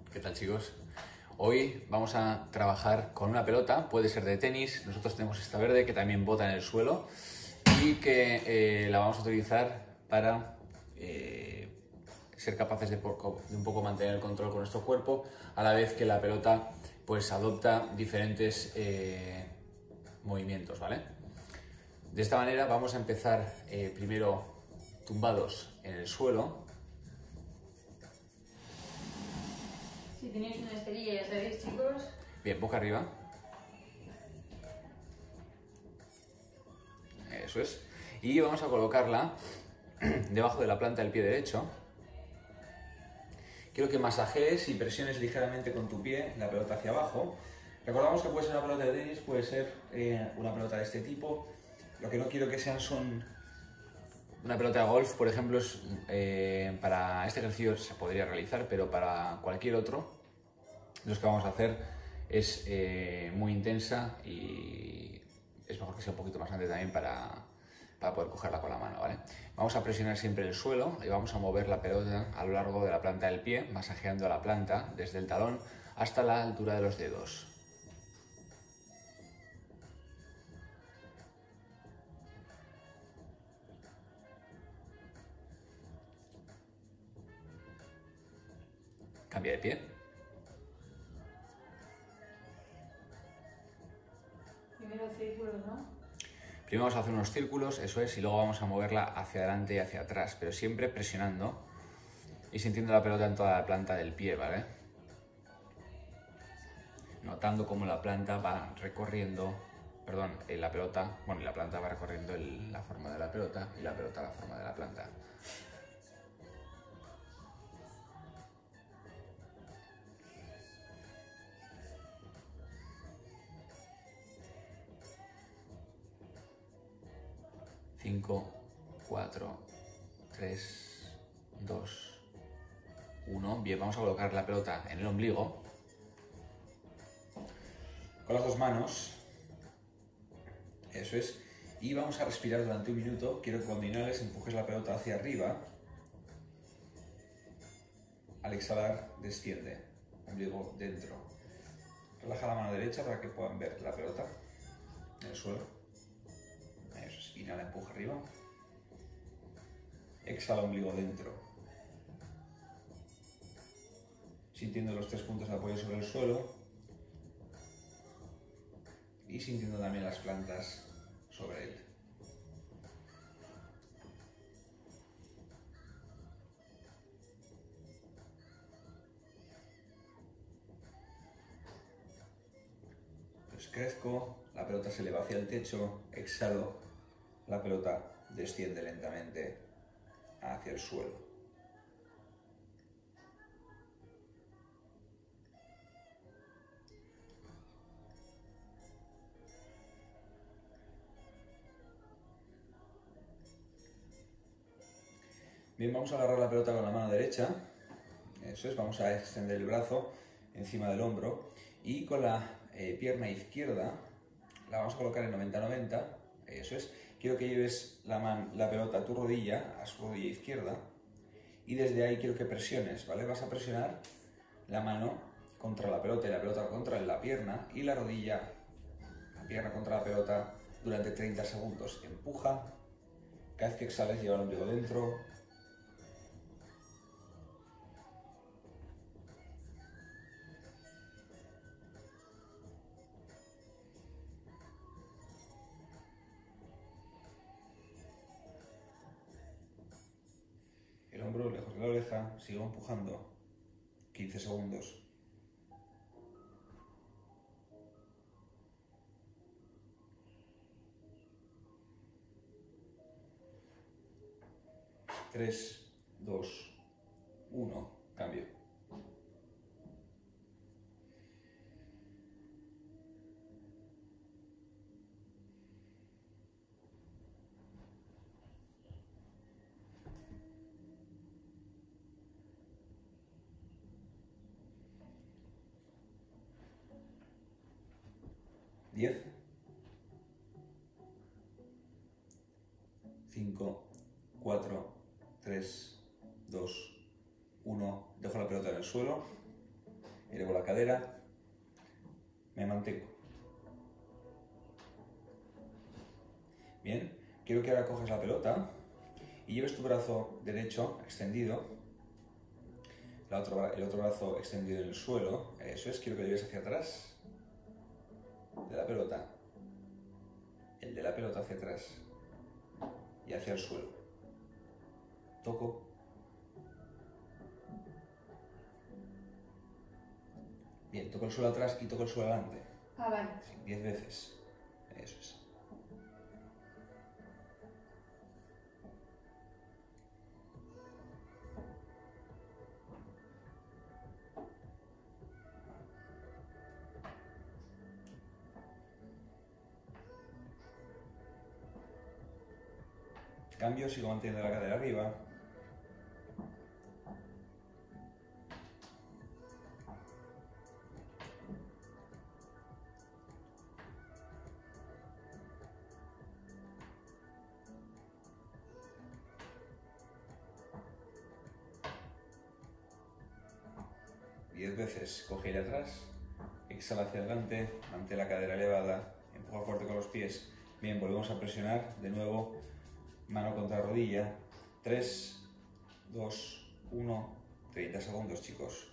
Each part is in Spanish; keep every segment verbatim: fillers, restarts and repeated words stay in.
¿Qué tal, chicos? Hoy vamos a trabajar con una pelota, puede ser de tenis. Nosotros tenemos esta verde que también bota en el suelo y que eh, la vamos a utilizar para eh, ser capaces de, poco, de un poco mantener el control con nuestro cuerpo, a la vez que la pelota pues adopta diferentes eh, movimientos, ¿vale? De esta manera vamos a empezar eh, primero tumbados en el suelo. Si tenéis una esterilla, ya sabéis, chicos. Bien, boca arriba. Eso es. Y vamos a colocarla debajo de la planta del pie derecho. Quiero que masajees y presiones ligeramente con tu pie la pelota hacia abajo. Recordamos que puede ser una pelota de tenis, puede ser eh, una pelota de este tipo. Lo que no quiero que sean son... Una pelota de golf, por ejemplo, es, eh, para este ejercicio se podría realizar, pero para cualquier otro, los que vamos a hacer es eh, muy intensa y es mejor que sea un poquito más grande también para, para poder cogerla con la mano, ¿vale? Vamos a presionar siempre el suelo y vamos a mover la pelota a lo largo de la planta del pie, masajeando la planta desde el talón hasta la altura de los dedos. Cambia de pie. Primero círculos, ¿no? Primero vamos a hacer unos círculos, eso es, y luego vamos a moverla hacia adelante y hacia atrás, pero siempre presionando y sintiendo la pelota en toda la planta del pie, ¿vale? Notando cómo la planta va recorriendo, perdón, eh, la pelota, bueno, y la planta va recorriendo el, la forma de la pelota y la pelota la forma de la planta. cinco, cuatro, tres, dos, uno. Bien, vamos a colocar la pelota en el ombligo. Con las dos manos. Eso es. Y vamos a respirar durante un minuto. Quiero que cuando inhales empujes la pelota hacia arriba. Al exhalar, desciende. Ombligo dentro. Relaja la mano derecha para que puedan ver la pelota en el suelo. Eso es. Inhala, empuja arriba. Exhala, ombligo dentro. Sintiendo los tres puntos de apoyo sobre el suelo. Y sintiendo también las plantas sobre él. Pues crezco, la pelota se eleva hacia el techo, exhalo, la pelota desciende lentamente hacia el suelo. Bien, vamos a agarrar la pelota con la mano derecha, eso es, vamos a extender el brazo encima del hombro y con la eh, pierna izquierda la vamos a colocar en noventa noventa, eso es, quiero que lleves la, man, la pelota a tu rodilla, a su rodilla izquierda y desde ahí quiero que presiones, ¿vale? Vas a presionar la mano contra la pelota y la pelota contra la pierna y la rodilla, la pierna contra la pelota durante treinta segundos, empuja, cada vez que exhales lleva el ombligo dentro. El hombro lejos de la oreja, sigo empujando, quince segundos. tres, dos, uno, cambio. diez, cinco, cuatro, tres, dos, uno. Dejo la pelota en el suelo. elevo la cadera, me mantengo. Bien, quiero que ahora cojas la pelota y lleves tu brazo derecho extendido, la otro, el otro brazo extendido en el suelo. Eso es, quiero que lo lleves hacia atrás de la pelota, el de la pelota hacia atrás y hacia el suelo. Toco. Bien, toco el suelo atrás y toco el suelo adelante. Ah, vale. Sí, diez veces. Eso es. Cambio, sigo manteniendo la cadera arriba. diez veces, coge aire atrás, exhala hacia adelante, mantén la cadera elevada, empuja fuerte con los pies. Bien, volvemos a presionar, de nuevo, mano contra rodilla, tres, dos, uno, treinta segundos, chicos.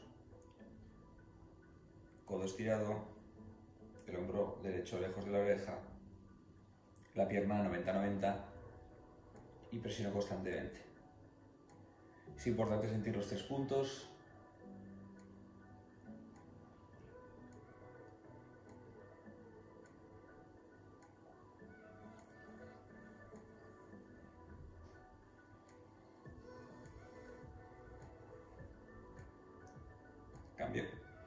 Codo estirado, el hombro derecho lejos de la oreja, la pierna noventa noventa y presiono constantemente. Es importante sentir los tres puntos. Cambio.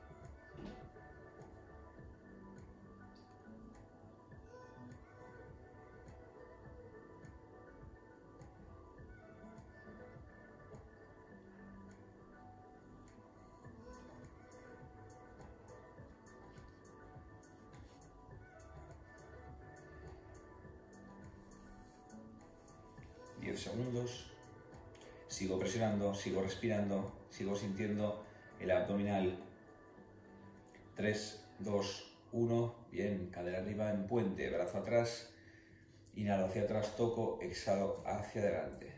diez segundos. Sigo presionando, sigo respirando, sigo sintiendo el abdominal. tres, dos, uno. Bien, cadera arriba en puente, brazo atrás. Inhalo hacia atrás, toco, exhalo hacia adelante.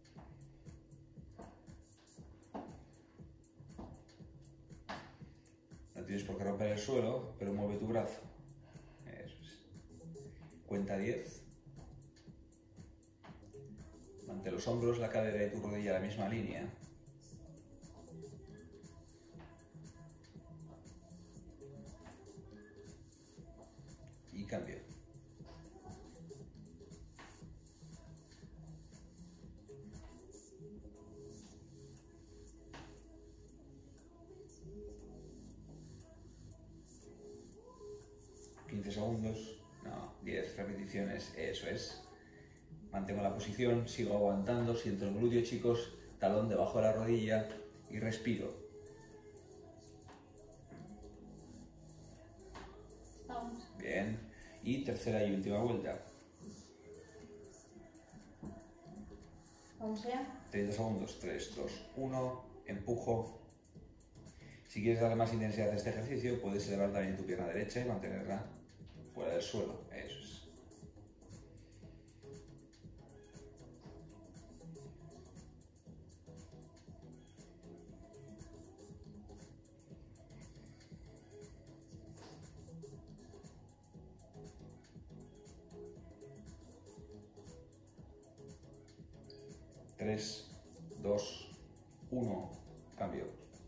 No tienes por qué romper el suelo, pero mueve tu brazo. Eso es. Cuenta diez. Mantén los hombros, la cadera y tu rodilla en la misma línea. Y cambio. quince segundos, no, diez repeticiones, eso es. Mantengo la posición, sigo aguantando, siento el glúteo, chicos, talón debajo de la rodilla y respiro. Vamos. Bien, y tercera y última vuelta. Vamos allá. treinta segundos, tres, dos, uno, empujo. Si quieres darle más intensidad a este ejercicio, puedes elevar también tu pierna derecha y mantenerla fuera del suelo, eso es. tres, dos, uno, cambio.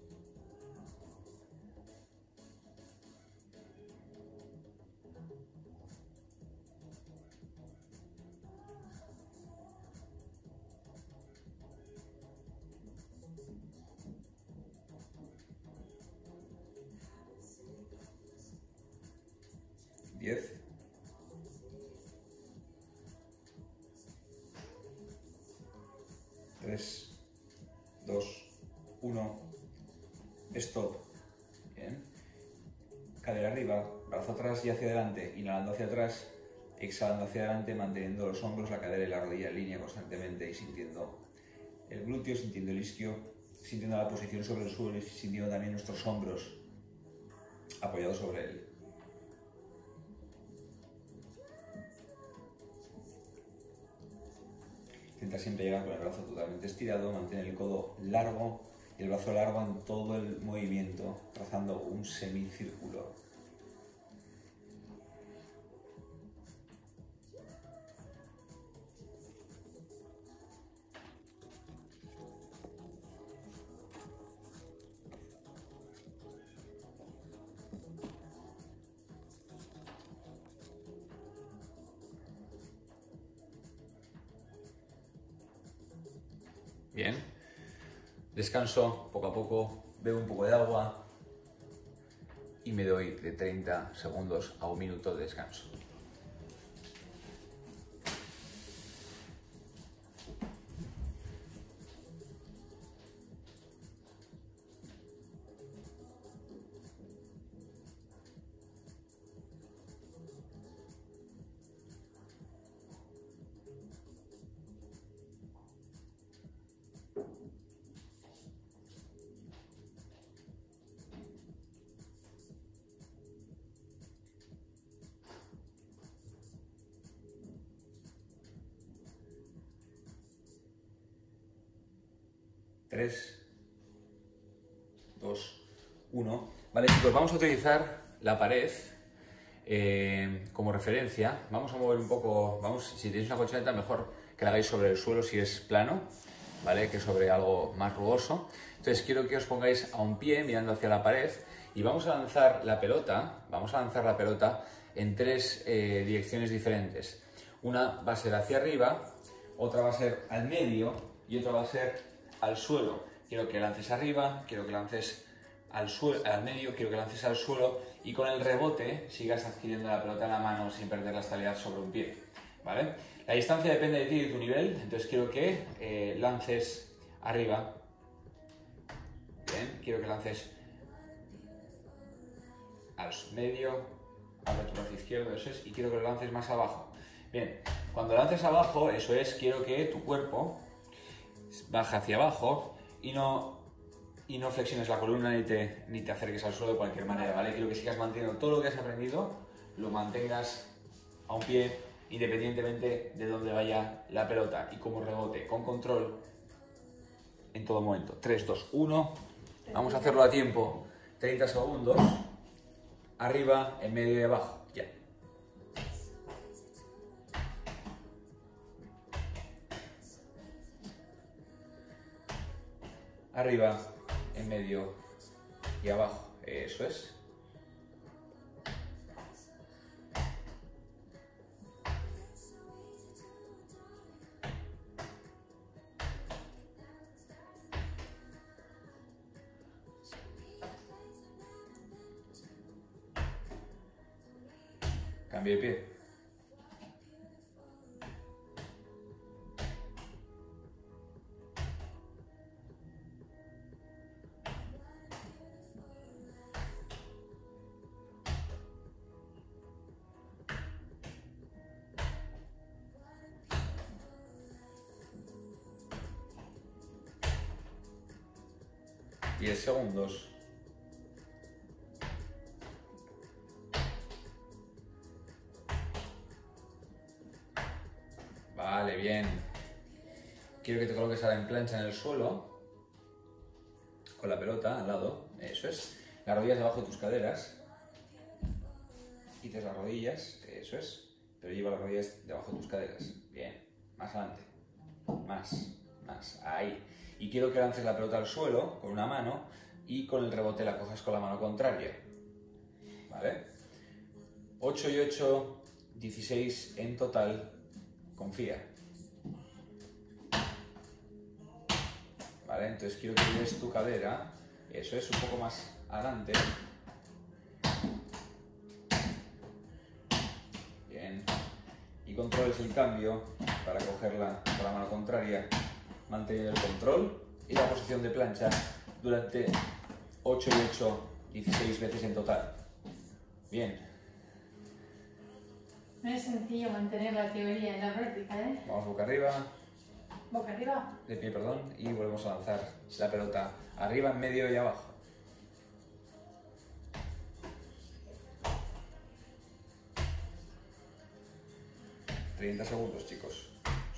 diez. tres, dos, uno, stop. Bien. Cadera arriba, brazo atrás y hacia adelante, inhalando hacia atrás, exhalando hacia adelante, manteniendo los hombros, la cadera y la rodilla en línea constantemente y sintiendo el glúteo, sintiendo el isquio, sintiendo la posición sobre el suelo y sintiendo también nuestros hombros apoyado sobre él. Intenta siempre llegar con el brazo totalmente estirado, mantén el codo largo y el brazo largo en todo el movimiento, trazando un semicírculo. Bien, descanso poco a poco, bebo un poco de agua y me doy de treinta segundos a un minuto de descanso. tres, dos, uno. Vale, chicos, vamos a utilizar la pared eh, como referencia. Vamos a mover un poco, vamos, si tenéis una colchoneta mejor que la hagáis sobre el suelo si es plano, ¿vale? Que sobre algo más rugoso. Entonces quiero que os pongáis a un pie mirando hacia la pared y vamos a lanzar la pelota, vamos a lanzar la pelota en tres eh, direcciones diferentes. Una va a ser hacia arriba, otra va a ser al medio y otra va a ser al suelo. Quiero que lances arriba, quiero que lances al, suelo, al medio, quiero que lances al suelo y con el rebote sigas adquiriendo la pelota en la mano sin perder la estabilidad sobre un pie, ¿vale? La distancia depende de ti y de tu nivel, entonces quiero que eh, lances arriba. Bien, quiero que lances al medio, abre tu brazo izquierdo, eso es, y quiero que lo lances más abajo. Bien, cuando lances abajo, eso es, quiero que tu cuerpo baja hacia abajo y no, y no flexiones la columna ni te, ni te acerques al suelo de cualquier manera, ¿vale? Quiero que sigas manteniendo todo lo que has aprendido, lo mantengas a un pie independientemente de dónde vaya la pelota y como rebote, con control en todo momento. tres, dos, uno. Vamos a hacerlo a tiempo. treinta segundos. Arriba, en medio y abajo. Ya. Arriba, en medio y abajo. Eso es. Cambio de pie. diez segundos. Vale, bien. Quiero que te coloques ahora en plancha en el suelo, con la pelota al lado, eso es. Las rodillas debajo de tus caderas. Quites las rodillas, eso es. Pero lleva las rodillas debajo de tus caderas. Bien, más adelante. Más, más, ahí. Y quiero que lances la pelota al suelo con una mano y con el rebote la cojas con la mano contraria. ¿Vale? ocho y ocho, dieciséis en total. Confía. ¿Vale? Entonces quiero que lleves tu cadera, eso es, un poco más adelante. Bien. Y controles el cambio para cogerla con la mano contraria, manteniendo el control y la posición de plancha durante ocho y ocho, dieciséis veces en total. Bien. No es sencillo mantener la teoría en la práctica, ¿eh? Vamos boca arriba. Boca arriba. De pie, perdón. Y volvemos a lanzar la pelota arriba, en medio y abajo. treinta segundos, chicos.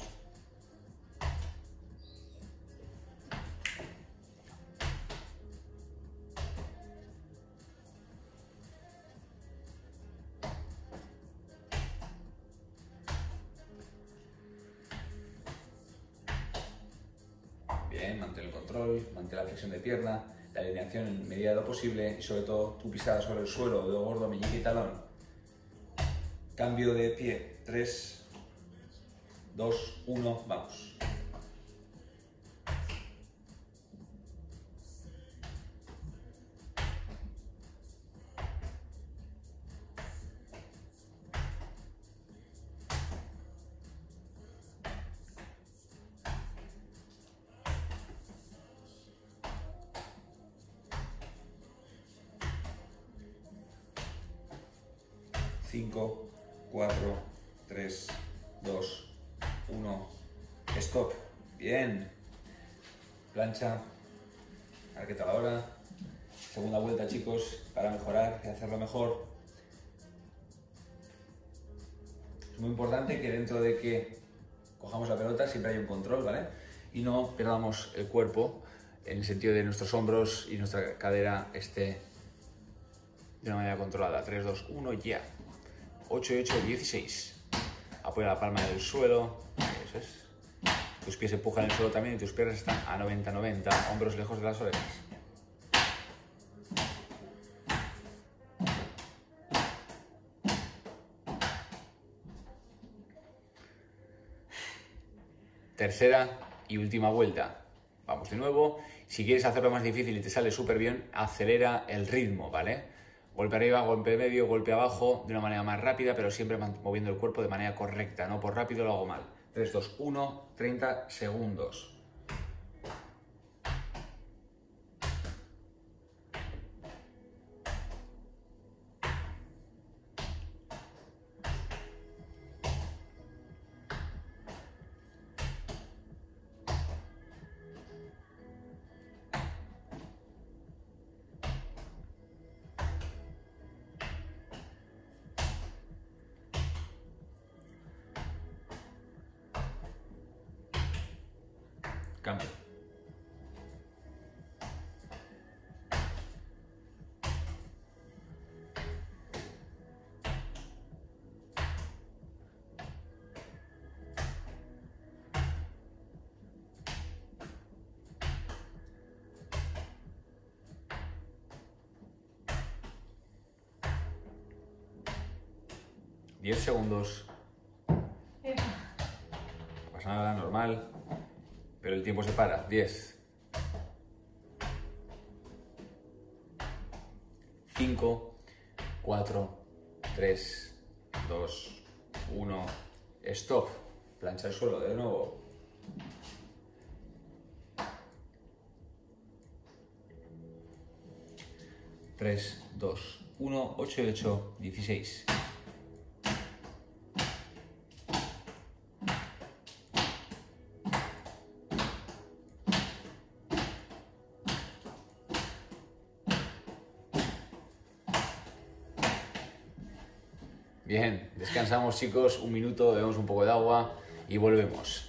Bien, mantén el control, mantén la flexión de pierna, la alineación en medida de lo posible y sobre todo tu pisada sobre el suelo, dedo gordo, meñique y talón. Cambio de pie, tres, dos, uno, vamos. cinco, cuatro, tres, dos, uno, stop. Bien. Plancha. A ver qué tal ahora. Segunda vuelta, chicos, para mejorar y hacerlo mejor. Es muy importante que dentro de que cojamos la pelota siempre hay un control, ¿vale? Y no perdamos el cuerpo en el sentido de nuestros hombros y nuestra cadera esté de una manera controlada. tres, dos, uno, ya. ocho, ocho, dieciséis. Apoya la palma en el suelo. Eso es. Tus pies empujan el suelo también y tus piernas están a noventa, noventa. Hombros lejos de las orejas. Tercera y última vuelta. Vamos de nuevo. Si quieres hacerlo más difícil y te sale súper bien, acelera el ritmo, ¿vale? Golpe arriba, golpe medio, golpe abajo, de una manera más rápida, pero siempre moviendo el cuerpo de manera correcta, no por rápido lo hago mal. tres, dos, uno, treinta segundos. Cambio. diez segundos. No pasa nada, normal. Pero el tiempo se para. diez. cinco, cuatro, tres, dos, uno. Stop. Plancha el suelo de nuevo. tres, dos, uno, ocho, ocho, dieciséis. Bien, descansamos, chicos, un minuto, bebemos un poco de agua y volvemos.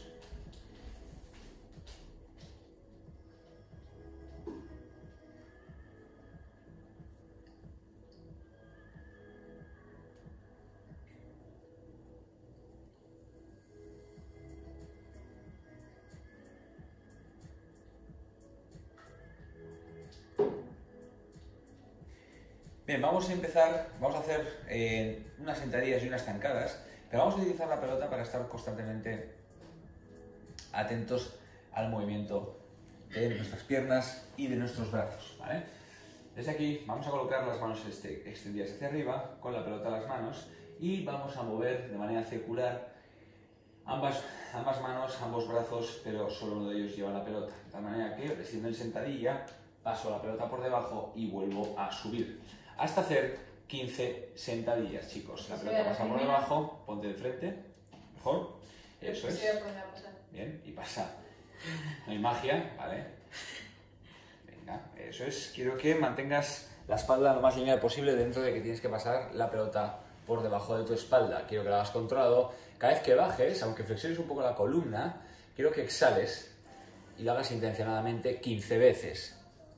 Bien, vamos a empezar, vamos a hacer eh, unas sentadillas y unas zancadas, pero vamos a utilizar la pelota para estar constantemente atentos al movimiento de nuestras piernas y de nuestros brazos, ¿vale? Desde aquí vamos a colocar las manos este, extendidas hacia arriba, con la pelota en las manos, y vamos a mover de manera circular ambas, ambas manos, ambos brazos, pero solo uno de ellos lleva la pelota, de tal manera que, resistiendo en sentadilla, paso la pelota por debajo y vuelvo a subir. Hasta hacer quince sentadillas, chicos. La pelota pasa por debajo, ponte de frente, mejor, eso es. Bien, y pasa. No hay magia, ¿vale? Venga, eso es. Quiero que mantengas la espalda lo más lineal posible dentro de que tienes que pasar la pelota por debajo de tu espalda. Quiero que lo hagas controlado. Cada vez que bajes, aunque flexiones un poco la columna, quiero que exhales y lo hagas intencionadamente quince veces.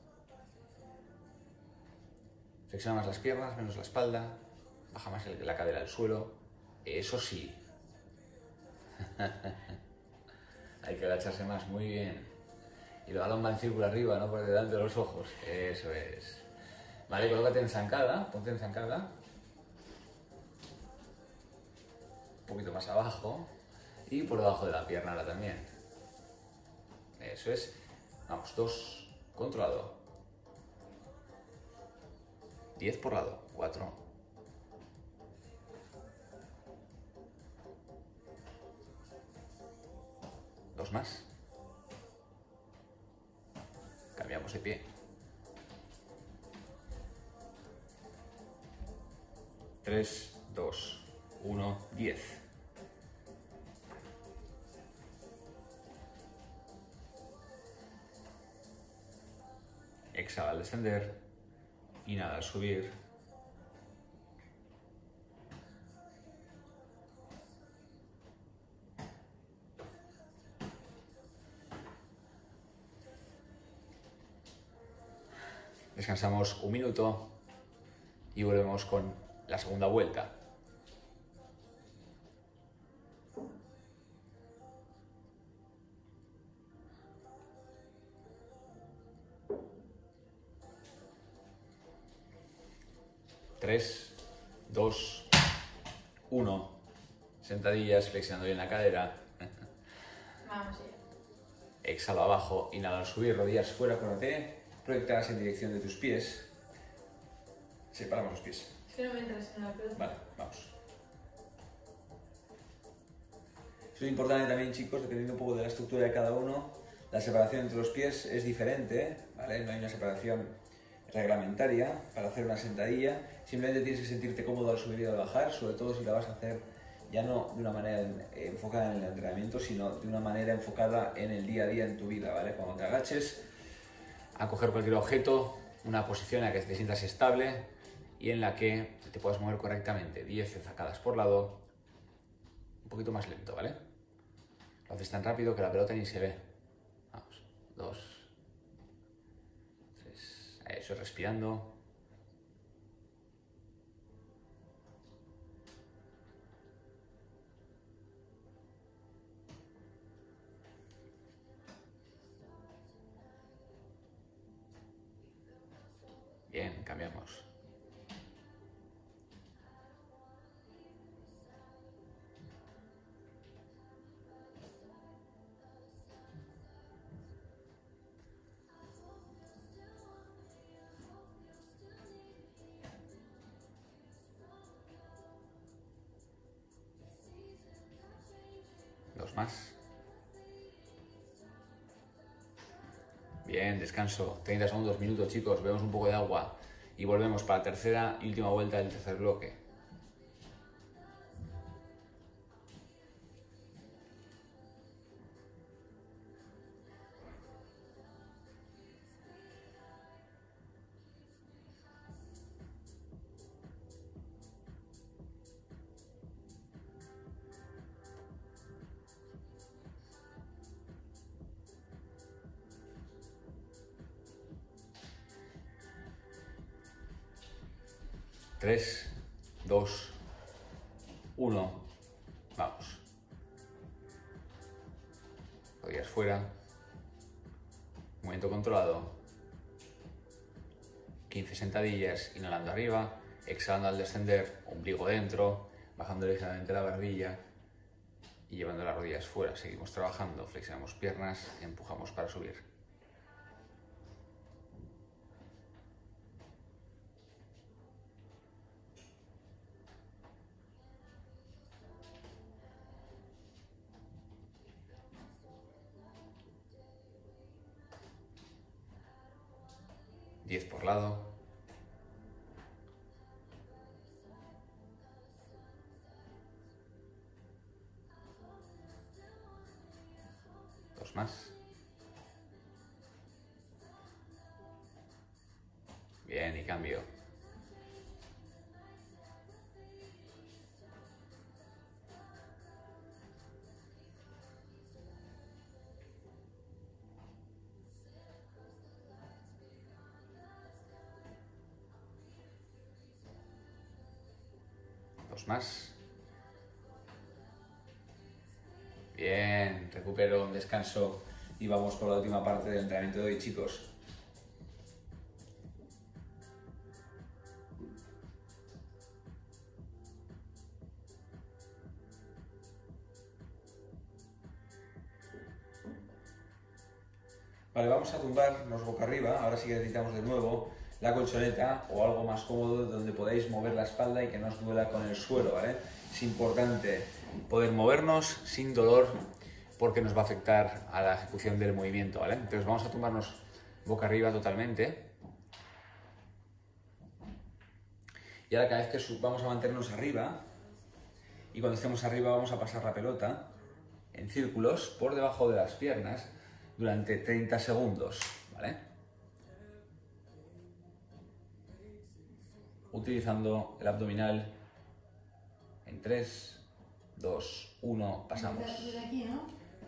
Flexiona más las piernas, menos la espalda. Baja más la cadera al suelo. Eso sí. Hay que agacharse más, muy bien. Y el balón va en círculo arriba, no por delante de los ojos. Eso es. Vale, colócate en zancada, ponte en zancada. Un poquito más abajo. Y por debajo de la pierna ahora también. Eso es. Vamos, dos. Controlado. Diez por lado. Cuatro. Dos más. Cambiamos de pie. Tres, dos, uno, diez. Exhala al descender. Inhala al subir. Descansamos un minuto y volvemos con la segunda vuelta. Tres, dos, uno. Sentadillas, flexionando bien la cadera. Vamos allá. Exhala abajo, inhala al subir, rodillas fuera, córate. Proyectadas en dirección de tus pies. Separamos los pies. Es que no me entras en la pelota. Vale, vamos. Eso es importante también, chicos, dependiendo un poco de la estructura de cada uno. La separación entre los pies es diferente, ¿vale? No hay una separación reglamentaria para hacer una sentadilla. Simplemente tienes que sentirte cómodo al subir y al bajar, sobre todo si la vas a hacer ya no de una manera enfocada en el entrenamiento, sino de una manera enfocada en el día a día en tu vida, ¿vale? Cuando te agaches a coger cualquier objeto, una posición en la que te sientas estable y en la que te puedas mover correctamente. diez zacadas por lado, un poquito más lento, ¿vale? Lo haces tan rápido que la pelota ni se ve. Vamos, dos, tres, eso, respirando. Bien, cambiamos. Dos más. Bien, descanso. treinta segundos, minutos, chicos. Bebemos un poco de agua y volvemos para la tercera y última vuelta del tercer bloque. tres, dos, uno, vamos. Rodillas fuera. Movimiento controlado. quince sentadillas, inhalando arriba, exhalando al descender, ombligo dentro, bajando ligeramente la barbilla y llevando las rodillas fuera. Seguimos trabajando, flexionamos piernas, empujamos para subir. diez por lado. Dos más. Bien, y cambio. Dos más. Bien, recupero, descanso y vamos con la última parte del entrenamiento de hoy, chicos. Vale, vamos a tumbarnos boca arriba. Ahora sí que necesitamos de nuevo la colchoneta o algo más cómodo donde podáis mover la espalda y que no os duela con el suelo, ¿vale? Es importante poder movernos sin dolor porque nos va a afectar a la ejecución del movimiento, ¿vale? Entonces vamos a tumbarnos boca arriba totalmente. Y ahora cada vez que vamos a mantenernos arriba y cuando estemos arriba vamos a pasar la pelota en círculos por debajo de las piernas durante treinta segundos, ¿vale? Utilizando el abdominal en tres, dos, uno, pasamos. Desde aquí, ¿no?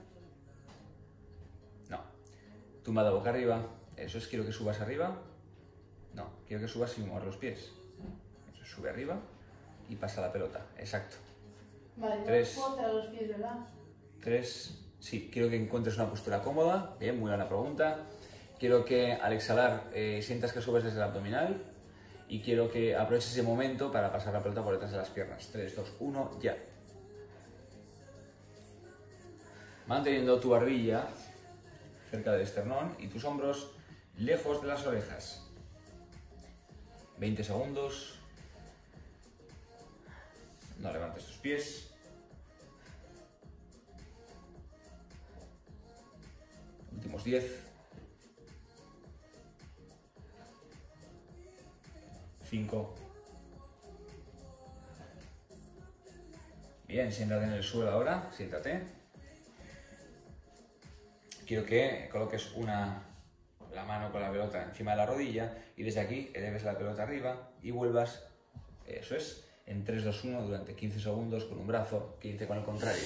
No. Tumbada boca arriba. Eso es, quiero que subas arriba. No, quiero que subas sin mover los pies. Eso es, sube arriba y pasa la pelota. Exacto. Vale, Tres. puedo cerrar los pies, ¿verdad? Tres. Sí, quiero que encuentres una postura cómoda. Bien, muy buena pregunta. Quiero que al exhalar eh, sientas que subes desde el abdominal. Y quiero que aproveches ese momento para pasar la pelota por detrás de las piernas. tres, dos, uno, ya. Manteniendo tu barbilla cerca del esternón y tus hombros lejos de las orejas. veinte segundos. No levantes tus pies. Últimos diez. cinco. Bien, siéntate en el suelo ahora, siéntate. Quiero que coloques una, la mano con la pelota encima de la rodilla y desde aquí eleves la pelota arriba y vuelvas, eso es, en tres, dos, uno durante quince segundos con un brazo, quince con el contrario.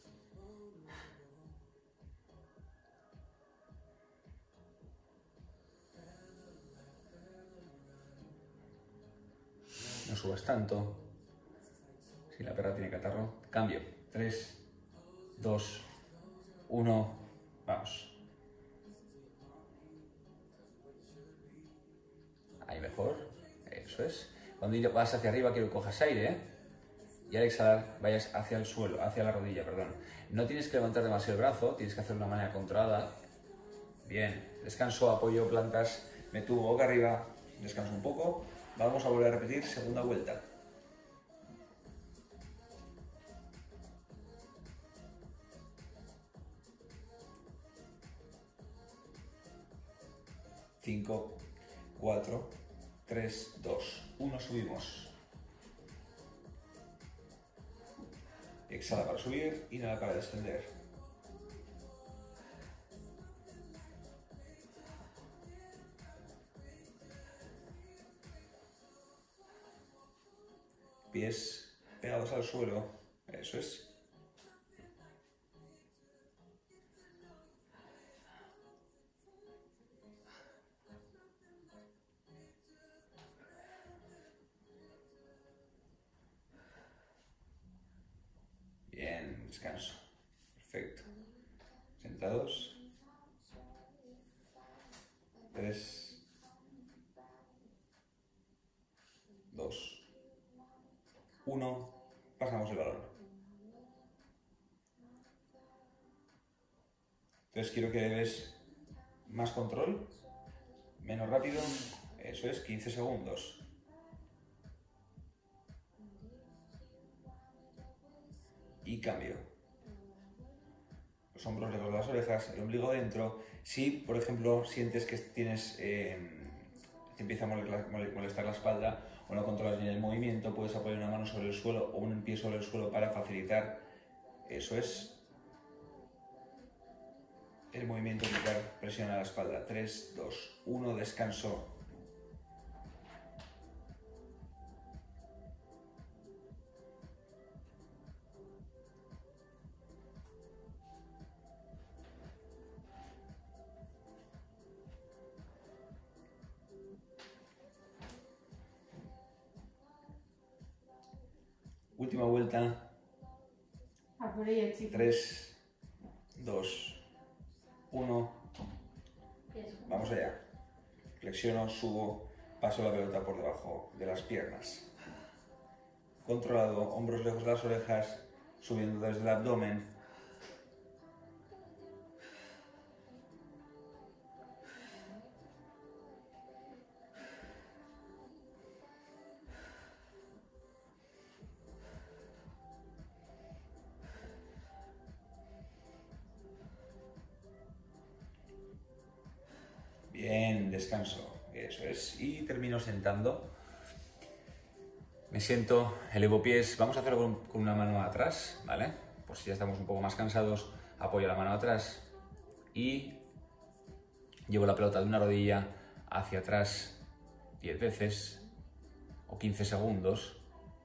No subas tanto. Si la perra tiene catarro, cambio. tres, dos, uno, vamos. Ahí mejor, eso es. Cuando vas hacia arriba quiero que cojas aire, ¿eh? Y al exhalar vayas hacia el suelo, hacia la rodilla, perdón. No tienes que levantar demasiado el brazo, tienes que hacerlo de una manera controlada. Bien, descanso, apoyo, plantas, me tubo boca arriba, descanso un poco. Vamos a volver a repetir segunda vuelta. cinco, cuatro, tres, dos, uno, subimos. Exhala para subir, inhala para descender. Pies pegados al suelo, eso es. Bien, descanso. Perfecto. Sentados. Tres. Dos. Uno. Pasamos el balón. Entonces quiero que des más control, menos rápido. Eso es, quince segundos. Y cambio. Los hombros lejos de las orejas, el ombligo dentro. Si, por ejemplo, sientes que tienes, eh, te empieza a molestar la espalda o no controlas bien el movimiento, puedes apoyar una mano sobre el suelo o un pie sobre el suelo para facilitar, eso es, el movimiento, quitar presión a la espalda. tres, dos, uno, descanso. Última vuelta. A por ello, chicos. tres, dos, uno. Vamos allá. Flexiono, subo, paso la pelota por debajo de las piernas. Controlado, hombros lejos de las orejas, subiendo desde el abdomen. Bien, descanso, eso es. Y termino sentando. Me siento, elevo pies. Vamos a hacerlo con, con una mano atrás, ¿vale? Por si ya estamos un poco más cansados, apoyo la mano atrás y llevo la pelota de una rodilla hacia atrás diez veces o quince segundos.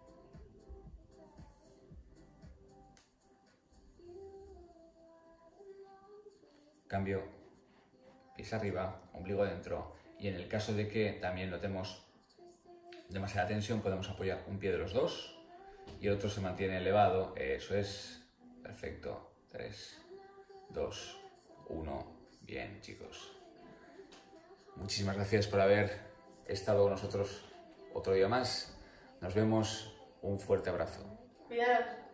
Cambio, pies arriba, ombligo adentro, y en el caso de que también notemos demasiada tensión podemos apoyar un pie de los dos y el otro se mantiene elevado. Eso es, perfecto. tres, dos, uno. Bien, chicos. Muchísimas gracias por haber estado con nosotros otro día más. Nos vemos. Un fuerte abrazo. Cuidado.